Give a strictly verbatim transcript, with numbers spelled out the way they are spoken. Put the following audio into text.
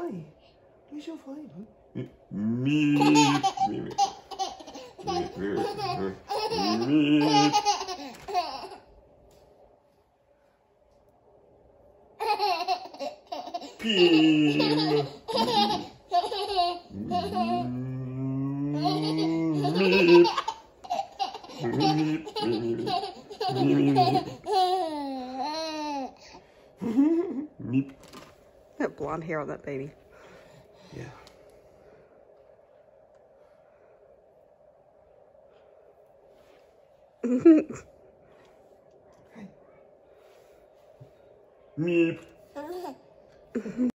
fly. Where's your fly, bud? Me. Me. Me. Me. Pim. Meep. That blonde hair on that baby. Yeah. Meep.